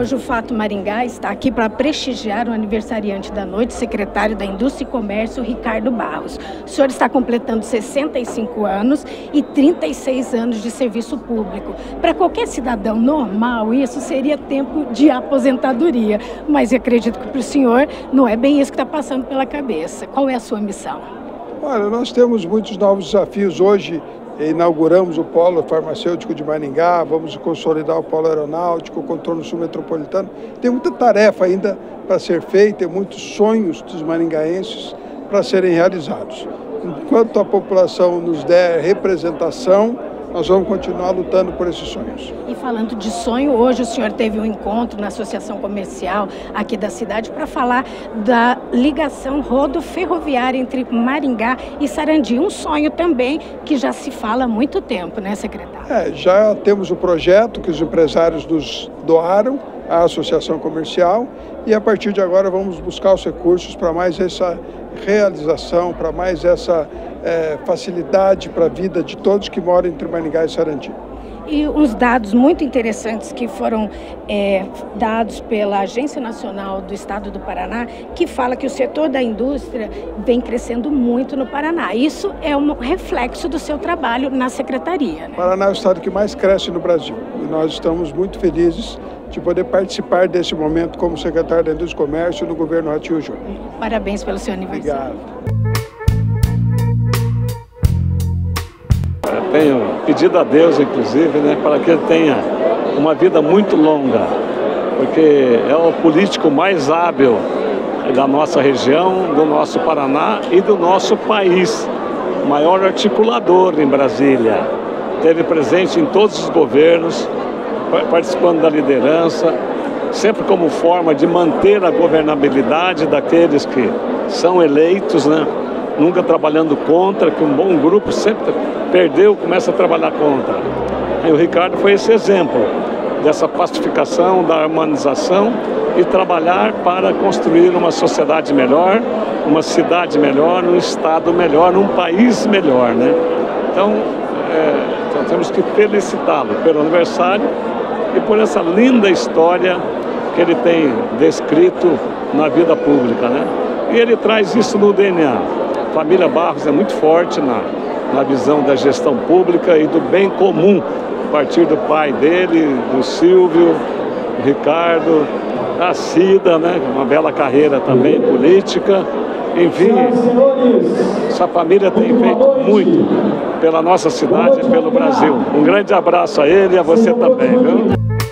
hoje o Fato Maringá está aqui para prestigiar o aniversariante da noite, secretário da Indústria e Comércio, Ricardo Barros. O senhor está completando 65 anos e 36 anos de serviço público. Para qualquer cidadão normal, isso seria tempo de aposentadoria. Mas eu acredito que para o senhor não é bem isso que está passando pela cabeça. Qual é a sua missão? Olha, nós temos muitos novos desafios hoje. Inauguramos o polo farmacêutico de Maringá, vamos consolidar o polo aeronáutico, o contorno sul metropolitano. Tem muita tarefa ainda para ser feita, tem muitos sonhos dos maringaenses para serem realizados. Enquanto a população nos der representação, nós vamos continuar lutando por esses sonhos. E falando de sonho, hoje o senhor teve um encontro na Associação Comercial aqui da cidade para falar da ligação rodoferroviária entre Maringá e Sarandi. Um sonho também que já se fala há muito tempo, né, secretário? Já temos o projeto que os empresários nos doaram à Associação Comercial e a partir de agora vamos buscar os recursos para mais essa realização, para mais essa facilidade para a vida de todos que moram entre Maringá e Sarandi. E uns dados muito interessantes que foram dados pela Agência Nacional do Estado do Paraná, que fala que o setor da indústria vem crescendo muito no Paraná. Isso é um reflexo do seu trabalho na secretaria, né? O Paraná é o estado que mais cresce no Brasil e nós estamos muito felizes de poder participar desse momento como secretário da Indústria e Comércio no governo Ratinho Júnior. Parabéns pelo seu aniversário. Obrigado. Tenho pedido a Deus, inclusive, né, para que ele tenha uma vida muito longa, porque é o político mais hábil da nossa região, do nosso Paraná e do nosso país, o maior articulador em Brasília. Esteve presente em todos os governos, participando da liderança, sempre como forma de manter a governabilidade daqueles que são eleitos, né? Nunca trabalhando contra, que um bom grupo sempre perdeu, começa a trabalhar contra. E o Ricardo foi esse exemplo dessa pacificação, da harmonização e trabalhar para construir uma sociedade melhor, uma cidade melhor, um estado melhor, um país melhor, né? Então, temos que felicitá-lo pelo aniversário e por essa linda história que ele tem descrito na vida pública, né? E ele traz isso no DNA. A família Barros é muito forte na visão da gestão pública e do bem comum, a partir do pai dele, do Silvio, do Ricardo, da Cida, né? Uma bela carreira também política. Enfim, essa família tem feito muito pela nossa cidade e pelo Brasil. Um grande abraço a ele e a você também, viu?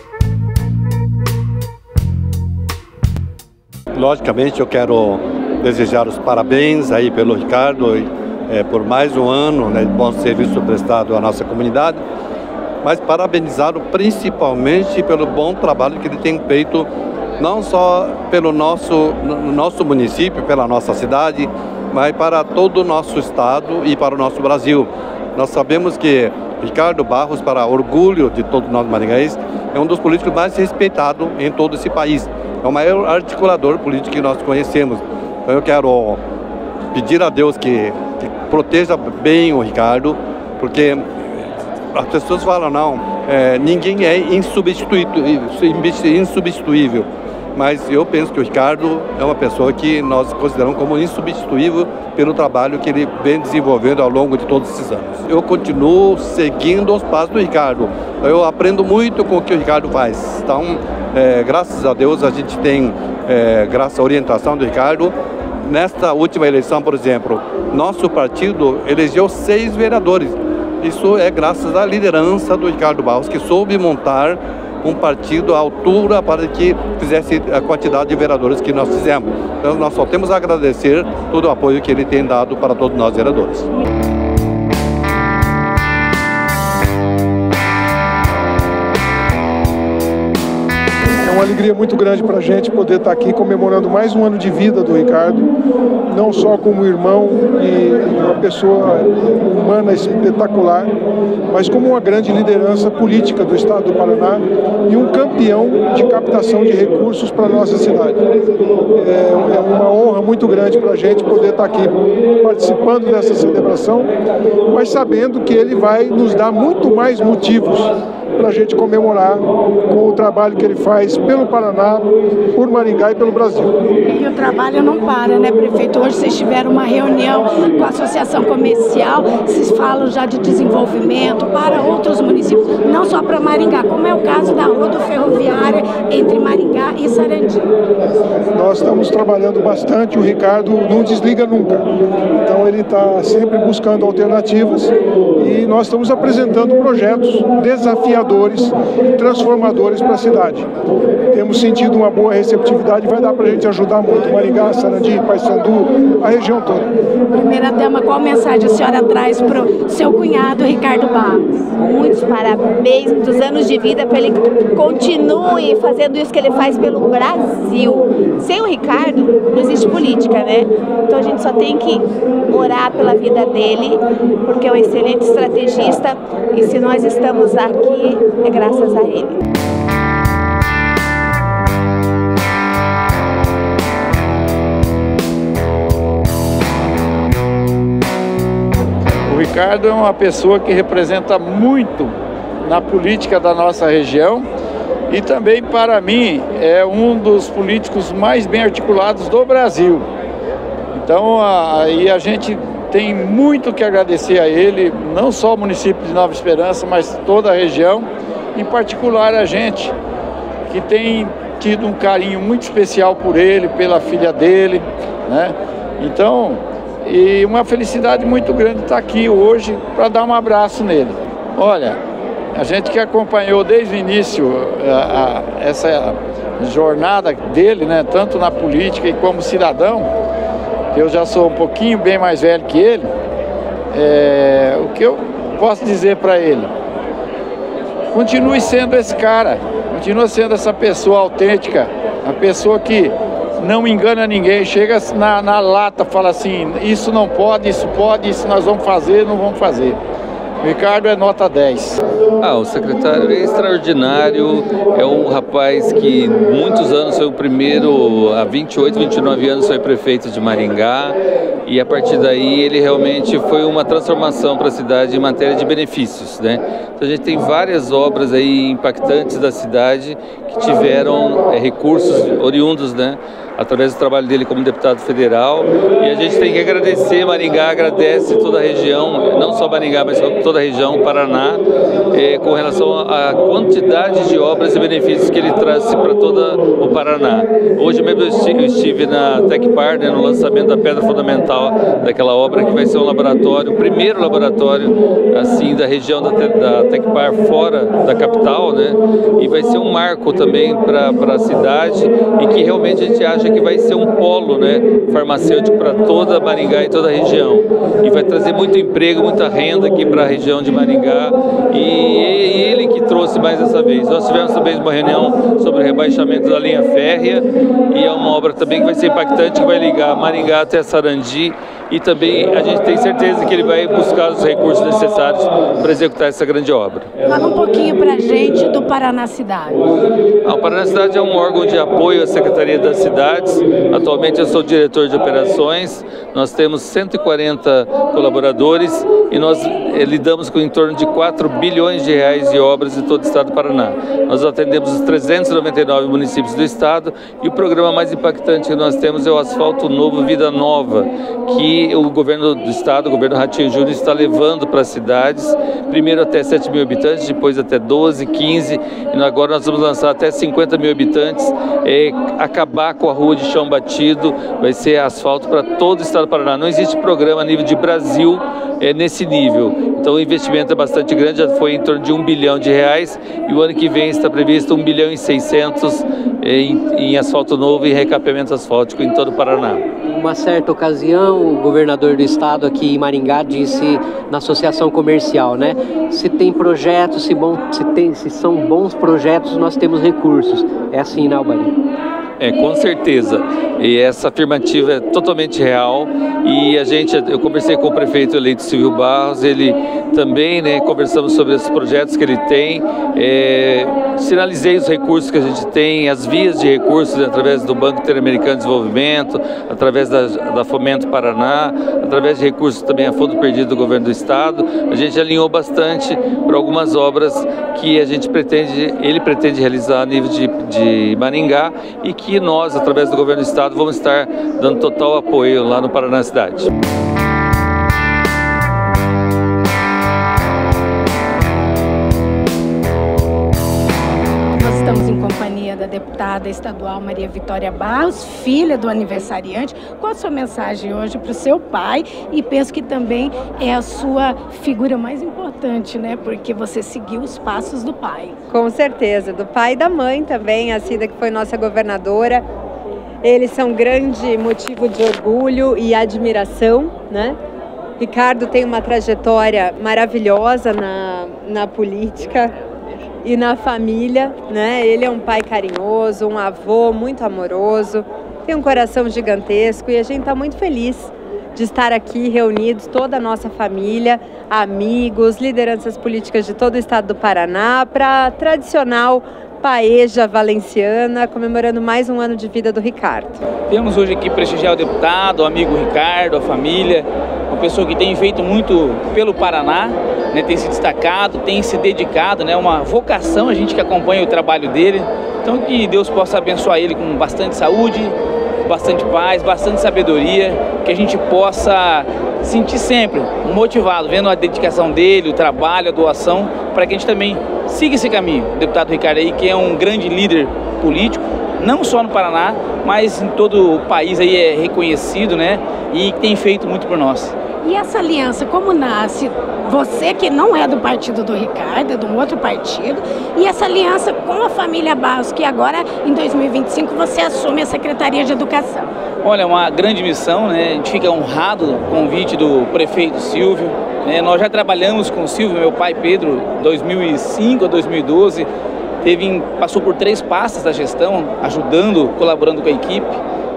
Logicamente, eu quero desejar os parabéns aí pelo Ricardo, por mais um ano, né, de bom serviço prestado à nossa comunidade, mas parabenizá-lo principalmente pelo bom trabalho que ele tem feito, não só pelo nosso município, pela nossa cidade, mas para todo o nosso estado e para o nosso Brasil. Nós sabemos que Ricardo Barros, para orgulho de todos nós maringaenses, é um dos políticos mais respeitados em todo esse país. É o maior articulador político que nós conhecemos. Então eu quero pedir a Deus que proteja bem o Ricardo, porque as pessoas falam, não, ninguém é insubstituível, mas eu penso que o Ricardo é uma pessoa que nós consideramos como insubstituível pelo trabalho que ele vem desenvolvendo ao longo de todos esses anos. Eu continuo seguindo os passos do Ricardo, eu aprendo muito com o que o Ricardo faz. Então, graças a Deus, a gente tem, graças à orientação do Ricardo, nesta última eleição, por exemplo, nosso partido elegeu 6 vereadores. Isso é graças à liderança do Ricardo Barros, que soube montar um partido à altura para que fizesse a quantidade de vereadores que nós fizemos. Então, nós só temos a agradecer todo o apoio que ele tem dado para todos nós vereadores. É uma alegria muito grande para a gente poder estar aqui comemorando mais um ano de vida do Ricardo, não só como irmão e uma pessoa humana espetacular, mas como uma grande liderança política do estado do Paraná e um campeão de captação de recursos para a nossa cidade. É uma honra muito grande para a gente poder estar aqui participando dessa celebração, mas sabendo que ele vai nos dar muito mais motivos para a gente comemorar com o trabalho que ele faz pelo Paraná, por Maringá e pelo Brasil. E o trabalho não para, né, prefeito? Hoje vocês tiveram uma reunião com a Associação Comercial, vocês falam já de desenvolvimento para outros municípios, não só para Maringá, como é o caso da rodoferroviária entre Maringá e Sarandi. Nós estamos trabalhando bastante, o Ricardo não desliga nunca, então ele está sempre buscando alternativas e nós estamos apresentando projetos desafiadores, transformadores para a cidade. Temos sentido uma boa receptividade, vai dar para a gente ajudar muito Maringá, Sarandi, Paissandu, a região toda. Primeira-dama, qual mensagem a senhora traz para o seu cunhado, Ricardo Barros? Muitos parabéns, muitos anos de vida para ele continue fazendo isso que ele faz pelo Brasil. Sem o Ricardo, não existe política, né? Então a gente só tem que orar pela vida dele, porque é um excelente estrategista e se nós estamos aqui, é graças a ele. O Ricardo é uma pessoa que representa muito na política da nossa região e também, para mim, é um dos políticos mais bem articulados do Brasil. Então, aí a gente tem muito que agradecer a ele, não só o município de Nova Esperança, mas toda a região, em particular a gente, que tem tido um carinho muito especial por ele, pela filha dele, né? Então, e uma felicidade muito grande estar aqui hoje para dar um abraço nele. Olha, a gente que acompanhou desde o início essa jornada dele, né, tanto na política e como cidadão, que eu já sou um pouquinho bem mais velho que ele, o que eu posso dizer para ele? Continue sendo esse cara, continue sendo essa pessoa autêntica, a pessoa que não engana ninguém, chega na lata, fala assim, isso não pode, isso nós vamos fazer, não vamos fazer. O Ricardo é nota 10. O secretário é extraordinário, é um rapaz que muitos anos foi o primeiro, há 28, 29 anos foi prefeito de Maringá e a partir daí ele realmente foi uma transformação para a cidade em matéria de benefícios, né? Então a gente tem várias obras aí impactantes da cidade que tiveram recursos oriundos, né? Através do trabalho dele como deputado federal, e a gente tem que agradecer, Maringá agradece toda a região, não só Maringá, mas toda a região, Paraná, com relação à quantidade de obras e benefícios que ele traz para todo o Paraná. Hoje mesmo eu estive na Tecpar, né, no lançamento da pedra fundamental daquela obra, que vai ser um laboratório, o primeiro laboratório assim da região da Tecpar fora da capital, né, e vai ser um marco também para a cidade, e que realmente a gente acha que vai ser um polo, né, farmacêutico para toda Maringá e toda a região. E vai trazer muito emprego, muita renda aqui para a região de Maringá. E ele que trouxe mais dessa vez. Nós tivemos também uma reunião sobre o rebaixamento da linha férrea, e é uma obra também que vai ser impactante, que vai ligar Maringá até Sarandi. E também a gente tem certeza que ele vai buscar os recursos necessários para executar essa grande obra. Fala um pouquinho para a gente do Paraná Cidade. O Paraná Cidade é um órgão de apoio à Secretaria das Cidades. Atualmente eu sou diretor de operações, nós temos 140 colaboradores e nós lidamos com em torno de 4 bilhões de reais de obras em todo o estado do Paraná. Nós atendemos os 399 municípios do estado e o programa mais impactante que nós temos é o Asfalto Novo Vida Nova, que o governo do estado, o governo Ratinho Júnior, está levando para as cidades, primeiro até 7 mil habitantes, depois até 12, 15, e agora nós vamos lançar até 50 mil habitantes, acabar com a rua de chão batido, vai ser asfalto para todo o estado do Paraná. Não existe programa a nível de Brasil nesse nível. Então o investimento é bastante grande, já foi em torno de 1 bilhão de reais, e o ano que vem está previsto 1 bilhão e 600 em asfalto novo e recapeamento asfáltico em todo o Paraná. Em uma certa ocasião, o governador do estado aqui em Maringá disse na associação comercial, né? Se tem projetos, se são bons projetos, nós temos recursos. É assim, né, Albani? Com certeza. E essa afirmativa é totalmente real. E eu conversei com o prefeito eleito Silvio Barros, ele também, né, conversamos sobre os projetos que ele tem, sinalizei os recursos que a gente tem, as vias de recursos através do Banco Interamericano de Desenvolvimento, através da Fomento Paraná, através de recursos também a fundo perdido do governo do estado. A gente alinhou bastante para algumas obras que ele pretende realizar a nível de Maringá e que nós, através do governo do estado, vamos estar dando total apoio lá no Paraná Cidade. Nós estamos em companhia da deputada estadual Maria Vitória Barros, filha do aniversariante. Qual a sua mensagem hoje para o seu pai? E penso que também é a sua figura mais importante, né? Porque você seguiu os passos do pai. Com certeza, do pai e da mãe também, a Cida, que foi nossa governadora. Eles são um grande motivo de orgulho e admiração, né? Ricardo tem uma trajetória maravilhosa na política e na família, né? Ele é um pai carinhoso, um avô muito amoroso, tem um coração gigantesco e a gente está muito feliz de estar aqui reunidos, toda a nossa família, amigos, lideranças políticas de todo o estado do Paraná, para a tradicional Paeja Valenciana, comemorando mais um ano de vida do Ricardo. Temos hoje aqui prestigiar o deputado, o amigo Ricardo, a família, uma pessoa que tem feito muito pelo Paraná, né, tem se destacado, tem se dedicado, né, uma vocação, a gente que acompanha o trabalho dele. Então que Deus possa abençoar ele com bastante saúde, bastante paz, bastante sabedoria, que a gente possa sentir sempre motivado, vendo a dedicação dele, o trabalho, a doação, para que a gente também siga esse caminho. O deputado Ricardo aí, que é um grande líder político, não só no Paraná, mas em todo o país aí é reconhecido, né? E tem feito muito por nós. E essa aliança, como nasce? Você que não é do partido do Ricardo, é de um outro partido, e essa aliança com a família Barros, que agora, em 2025, você assume a Secretaria de Educação. Olha, é uma grande missão, né? A gente fica honrado com o convite do prefeito Silvio. Nós já trabalhamos com o Silvio, meu pai Pedro, 2005 a 2012, passou por 3 pastas da gestão, ajudando, colaborando com a equipe,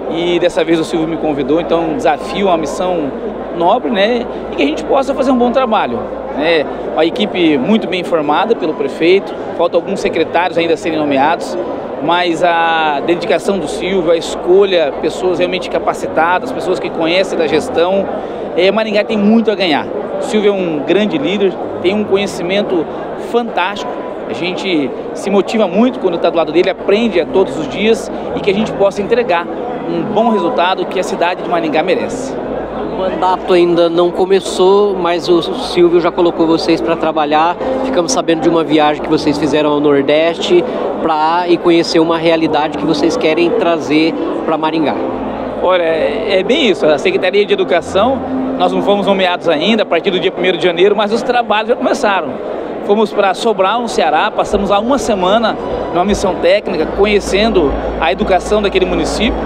e dessa vez o Silvio me convidou, então um desafio, uma missão nobre, né? E que a gente possa fazer um bom trabalho, né? Uma equipe muito bem formada pelo prefeito, faltam alguns secretários ainda a serem nomeados, mas a dedicação do Silvio, a escolha, pessoas realmente capacitadas, pessoas que conhecem da gestão, Maringá tem muito a ganhar. O Silvio é um grande líder, tem um conhecimento fantástico, a gente se motiva muito quando está do lado dele, aprende a todos os dias e que a gente possa entregar um bom resultado que a cidade de Maringá merece. O mandato ainda não começou, mas o Silvio já colocou vocês para trabalhar. Ficamos sabendo de uma viagem que vocês fizeram ao Nordeste para ir conhecer uma realidade que vocês querem trazer para Maringá. Olha, é bem isso. A Secretaria de Educação, nós não fomos nomeados ainda a partir do dia 1º de janeiro, mas os trabalhos já começaram. Fomos para Sobral, no Ceará, passamos lá uma semana numa missão técnica, conhecendo a educação daquele município.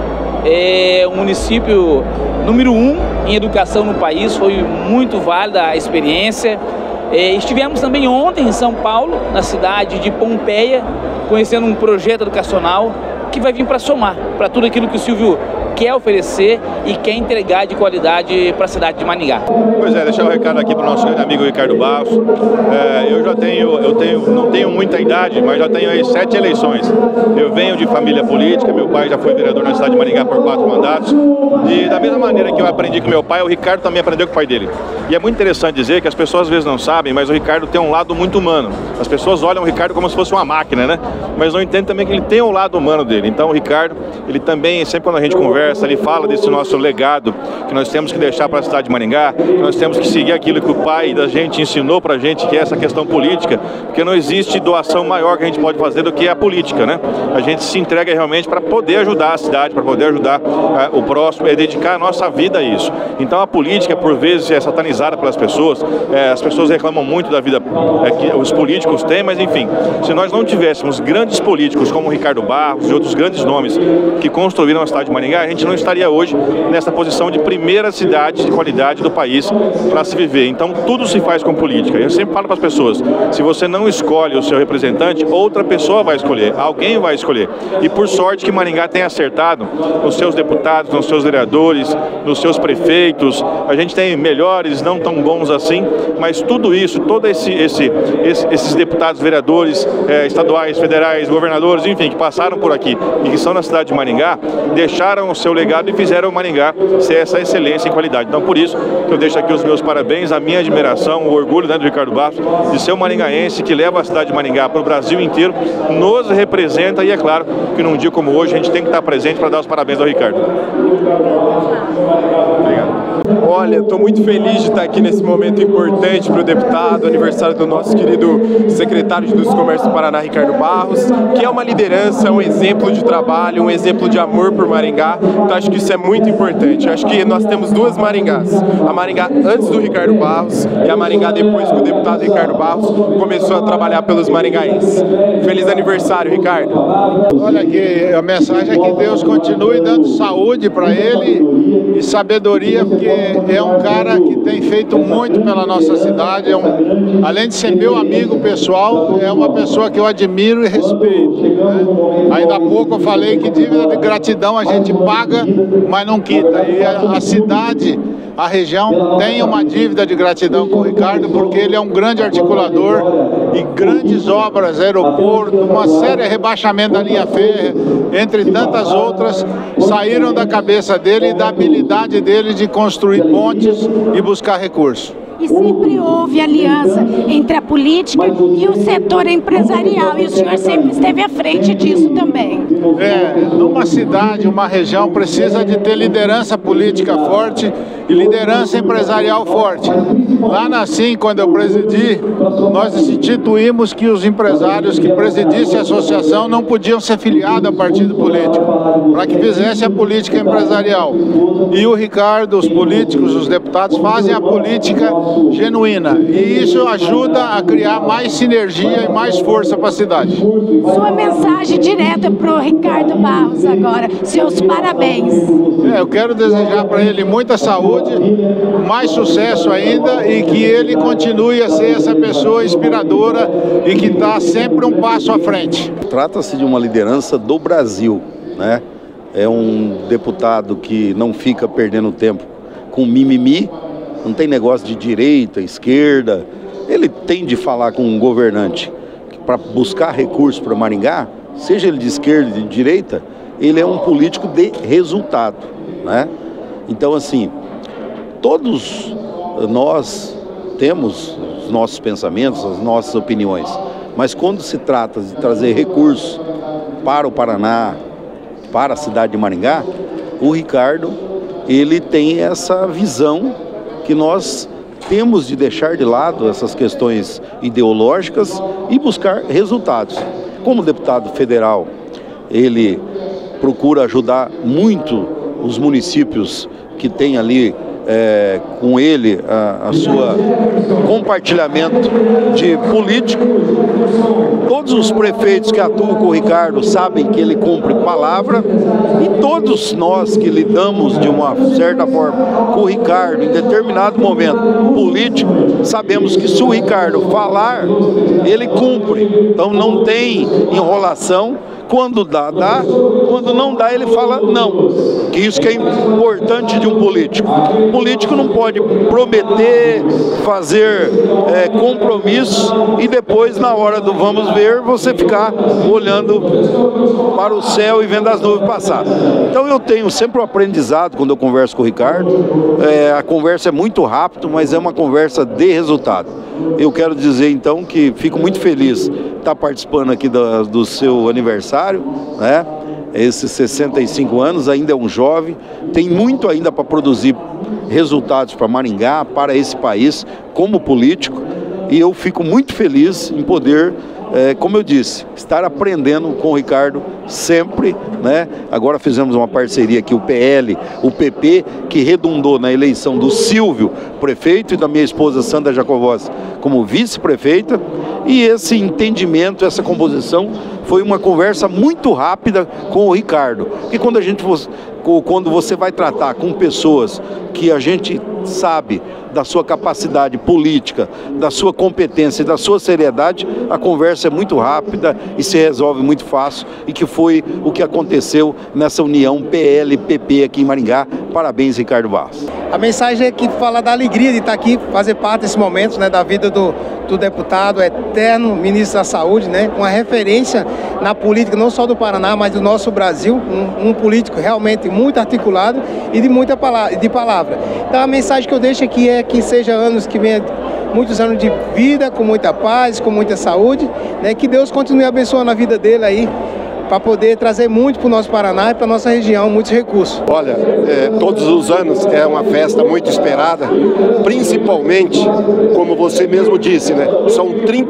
É um município número 1 em educação no país, foi muito válida a experiência. Estivemos também ontem em São Paulo, na cidade de Pompeia, conhecendo um projeto educacional que vai vir para somar, para tudo aquilo que o Silvio quer oferecer e quer entregar de qualidade para a cidade de Maringá. Pois é, deixar o recado aqui para o nosso amigo Ricardo Barros. Não tenho muita idade, mas já tenho aí 7 eleições. Eu venho de família política, meu pai já foi vereador na cidade de Maringá por 4 mandatos. E da mesma maneira que eu aprendi com meu pai, o Ricardo também aprendeu com o pai dele. E é muito interessante dizer que as pessoas às vezes não sabem, mas o Ricardo tem um lado muito humano. As pessoas olham o Ricardo como se fosse uma máquina, né? Mas não entendem também que ele tem um lado humano dele. Então o Ricardo, ele também, sempre quando a gente conversa, ele fala desse nosso legado que nós temos que deixar para a cidade de Maringá, que nós temos que seguir aquilo que o pai da gente ensinou para a gente, que é essa questão política, porque não existe doação maior que a gente pode fazer do que a política, né? A gente se entrega realmente para poder ajudar a cidade, para poder ajudar o próximo, é dedicar a nossa vida a isso. Então a política, por vezes, é satanizada pelas pessoas, as pessoas reclamam muito da vida que os políticos têm, mas enfim, se nós não tivéssemos grandes políticos como o Ricardo Barros e outros grandes nomes que construíram a cidade de Maringá, a gente gente não estaria hoje nessa posição de primeira cidade de qualidade do país para se viver. Então, tudo se faz com política. Eu sempre falo para as pessoas, se você não escolhe o seu representante, outra pessoa vai escolher, alguém vai escolher. E por sorte que Maringá tem acertado nos seus deputados, nos seus vereadores, nos seus prefeitos. A gente tem melhores, não tão bons assim, mas tudo isso, todos esses deputados, vereadores, estaduais, federais, governadores, enfim, que passaram por aqui e que são na cidade de Maringá, deixaram o seu legado e fizeram o Maringá ser essa excelência em qualidade. Então, por isso que eu deixo aqui os meus parabéns, a minha admiração, o orgulho, né, do Ricardo Barros, de ser um maringaense que leva a cidade de Maringá para o Brasil inteiro, nos representa, e é claro que num dia como hoje a gente tem que estar presente para dar os parabéns ao Ricardo. Obrigado. Olha, estou muito feliz de estar aqui nesse momento importante para o deputado, aniversário do nosso querido secretário de Indústria e Comércio do Paraná, Ricardo Barros, que é uma liderança, um exemplo de trabalho, um exemplo de amor por Maringá. Então acho que isso é muito importante. Acho que nós temos duas Maringás. A Maringá antes do Ricardo Barros e a Maringá depois que o deputado Ricardo Barros começou a trabalhar pelos maringaenses. Feliz aniversário, Ricardo. Olha aqui, a mensagem é que Deus continue dando saúde para ele e sabedoria, porque é um cara que tem feito muito pela nossa cidade, além de ser meu amigo pessoal, é uma pessoa que eu admiro e respeito, né? Ainda há pouco eu falei que dívida de gratidão a gente paga, mas não quita, e a cidade, a região tem uma dívida de gratidão com o Ricardo, porque ele é um grande articulador e grandes obras, aeroporto, uma série de rebaixamento da linha férrea, entre tantas outras, saíram da cabeça dele e da habilidade dele de construir pontes e buscar recursos. E sempre houve aliança entre a política e o setor empresarial, e o senhor sempre esteve à frente disso também. Numa cidade, uma região precisa de ter liderança política forte e liderança empresarial forte. Lá na CIM, quando eu presidi, nós instituímos que os empresários que presidissem a associação não podiam ser filiados a partido político, para que fizesse a política empresarial. E o Ricardo, os políticos, os deputados fazem a política genuína, e isso ajuda a criar mais sinergia e mais força para a cidade. Sua mensagem direta para o Ricardo Barros agora, seus parabéns. Eu quero desejar para ele muita saúde, mais sucesso ainda, e que ele continue a ser essa pessoa inspiradora e que está sempre um passo à frente. Trata-se de uma liderança do Brasil, né? É um deputado que não fica perdendo tempo com mimimi, não tem negócio de direita, esquerda. Ele tem de falar com um governante para buscar recursos para Maringá, seja ele de esquerda ou de direita, ele é um político de resultado, né? Então, assim, todos nós temos os nossos pensamentos, as nossas opiniões, mas quando se trata de trazer recursos para o Paraná, para a cidade de Maringá, o Ricardo, ele tem essa visão que nós temos de deixar de lado essas questões ideológicas e buscar resultados. Como deputado federal, ele procura ajudar muito os municípios que têm ali com ele a sua compartilhamento de político. Todos os prefeitos que atuam com o Ricardo sabem que ele cumpre palavra, e todos nós que lidamos de uma certa forma com o Ricardo em determinado momento político, sabemos que se o Ricardo falar, ele cumpre. Então não tem enrolação. Quando dá, dá. Quando não dá, ele fala não. Que isso que é importante de um político. O político não pode prometer, fazer compromissos e depois, na hora do vamos ver, você ficar olhando para o céu e vendo as nuvens passar. Então eu tenho sempre um aprendizado quando eu converso com o Ricardo. A conversa é muito rápida, mas é uma conversa de resultado. Eu quero dizer então que fico muito feliz de estar participando aqui do seu aniversário, né? Esses 65 anos, ainda é um jovem, tem muito ainda para produzir resultados para Maringá, para esse país, como político, e eu fico muito feliz em poder, como eu disse, estar aprendendo com o Ricardo sempre, né? Agora fizemos uma parceria aqui, o PL, o PP, que redundou na eleição do Silvio, prefeito, e da minha esposa Sandra Jacovós como vice-prefeita, e esse entendimento, essa composição, foi uma conversa muito rápida com o Ricardo. E quando a gente quando você vai tratar com pessoas que a gente sabe da sua capacidade política, da sua competência e da sua seriedade, a conversa é muito rápida e se resolve muito fácil, e que foi o que aconteceu nessa união PL-PP aqui em Maringá. Parabéns, Ricardo Barros. A mensagem é que fala da alegria de estar aqui, fazer parte desse momento, né, da vida do deputado eterno ministro da Saúde, né, uma referência na política não só do Paraná, mas do nosso Brasil, um político realmente muito articulado e de muita palavra. Então a mensagem que eu deixo aqui é que seja anos que venha, muitos anos de vida, com muita paz, com muita saúde, né, que Deus continue abençoando a vida dele aí, para poder trazer muito para o nosso Paraná e para a nossa região, muitos recursos. Olha, todos os anos é uma festa muito esperada, principalmente, como você mesmo disse, né? São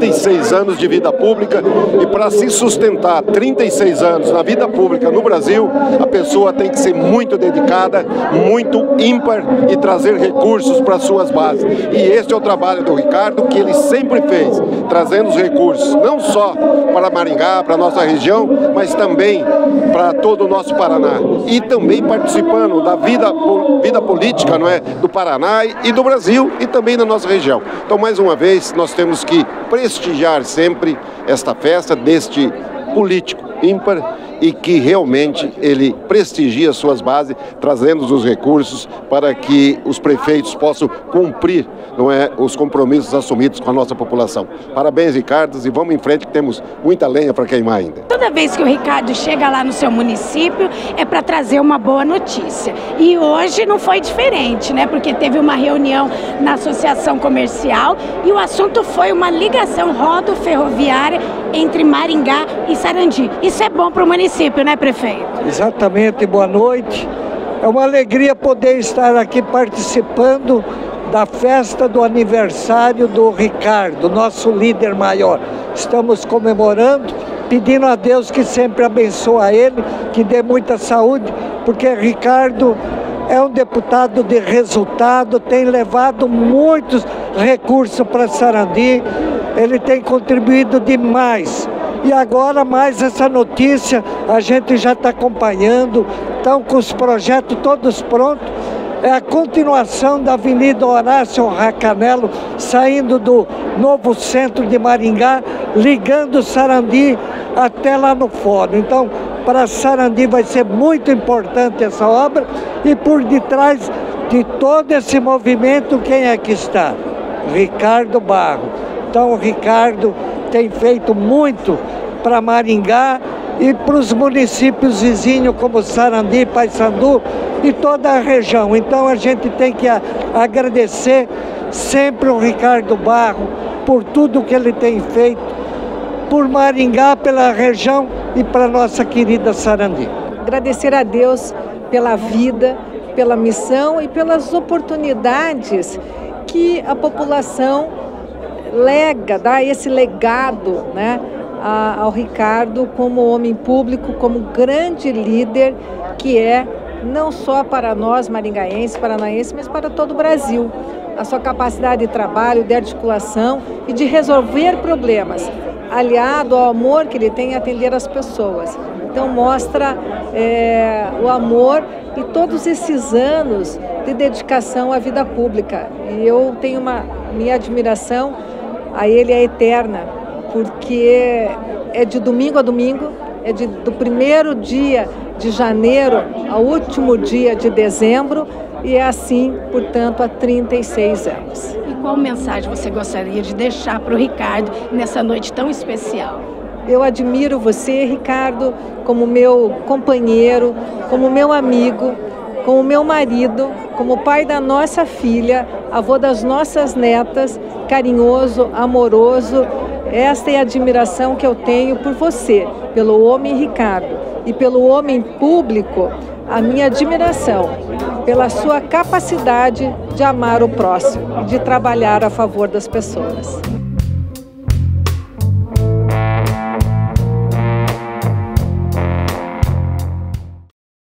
36 anos de vida pública, e para se sustentar 36 anos na vida pública no Brasil, a pessoa tem que ser muito dedicada, muito ímpar e trazer recursos para suas bases. E este é o trabalho do Ricardo, que ele sempre fez, trazendo os recursos, não só para Maringá, para a nossa região, mas também para todo o nosso Paraná, e também participando da vida política, não é, do Paraná e do Brasil, e também da nossa região. Então, mais uma vez, nós temos que prestigiar sempre esta festa deste político ímpar, e que realmente ele prestigia suas bases, trazendo os recursos para que os prefeitos possam cumprir, não é, os compromissos assumidos com a nossa população. Parabéns, Ricardo, e vamos em frente, que temos muita lenha para queimar ainda. Toda vez que o Ricardo chega lá no seu município é para trazer uma boa notícia. E hoje não foi diferente, né? Porque teve uma reunião na Associação Comercial e o assunto foi uma ligação rodoferroviária entre Maringá e Sarandi. Isso é bom para o município, né, prefeito? Exatamente, boa noite. É uma alegria poder estar aqui participando da festa do aniversário do Ricardo, nosso líder maior. Estamos comemorando, pedindo a Deus que sempre abençoe ele, que dê muita saúde, porque Ricardo é um deputado de resultado, tem levado muitos recursos para Sarandi, ele tem contribuído demais. E agora mais essa notícia, a gente já está acompanhando, estão com os projetos todos prontos. É a continuação da Avenida Horácio Racanelo, saindo do novo centro de Maringá, ligando Sarandi até lá no fórum. Então, para Sarandi vai ser muito importante essa obra, e por detrás de todo esse movimento, quem é que está? Ricardo Barros. Então, o Ricardo tem feito muito para Maringá e para os municípios vizinhos como Sarandi, Paysandu e toda a região. Então a gente tem que agradecer sempre o Ricardo Barros por tudo que ele tem feito por Maringá, pela região e para nossa querida Sarandi. Agradecer a Deus pela vida, pela missão e pelas oportunidades que a população lega, dá esse legado, né, ao Ricardo como homem público, como grande líder que é, não só para nós maringaenses, paranaenses, mas para todo o Brasil. A sua capacidade de trabalho, de articulação e de resolver problemas, aliado ao amor que ele tem em atender as pessoas. Então mostra o amor e todos esses anos de dedicação à vida pública. E eu tenho minha admiração a ele é eterna, porque é de domingo a domingo, do primeiro dia de janeiro ao último dia de dezembro, e é assim, portanto, há 36 anos. E qual mensagem você gostaria de deixar para o Ricardo nessa noite tão especial? Eu admiro você, Ricardo, como meu companheiro, como meu amigo, como meu marido, como pai da nossa filha, avô das nossas netas, carinhoso, amoroso. Esta é a admiração que eu tenho por você, pelo homem Ricardo, e pelo homem público, a minha admiração pela sua capacidade de amar o próximo, de trabalhar a favor das pessoas.